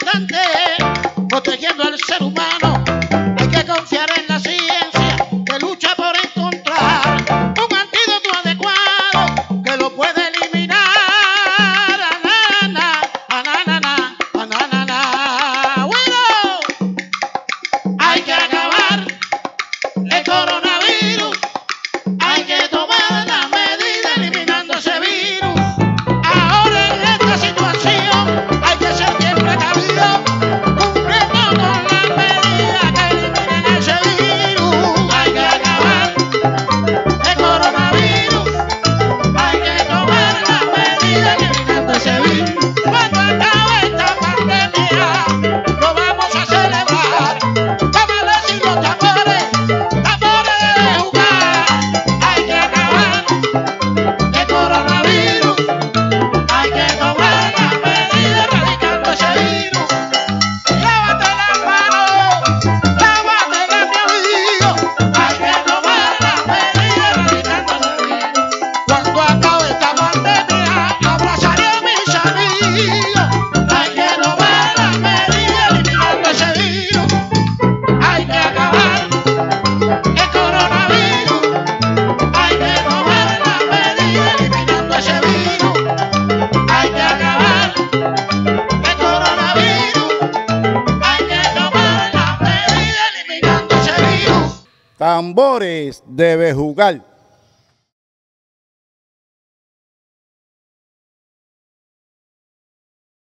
importante, protegiendo al ser humano. Hay que confiar en la ciencia que lucha por encontrar un antídoto adecuado que lo puede eliminar. Bueno, hay que acabar el coronavirus. Hay que tomar las medidas eliminando ese virus. Ahora en esta situación hay que ser bien precavido, cumpliendo con las medidas que eliminen ese virus. Hay que acabar el coronavirus. Hay que tomar las medidas eliminando ese virus. Cuando acabe esta pandemia, lo vamos a celebrar. Tómales y los tambores, tambores de jugar. Hay que acabar el coronavirus. Hay que tomar las medidas erradicando ese virus. Lávate las manos, lávatela, mi amigo. Hay que tomar las medidas erradicando ese virus. Cuando acabe esta pandemia, abrazaré a mis amigos. Hay que tomar las medidas eliminando ese virus. Hay que acabar el coronavirus. Hay que tomar las medidas eliminando ese virus. Hay que acabar el coronavirus. Hay que tomar las medidas eliminando ese virus. Tambores de Bejugal.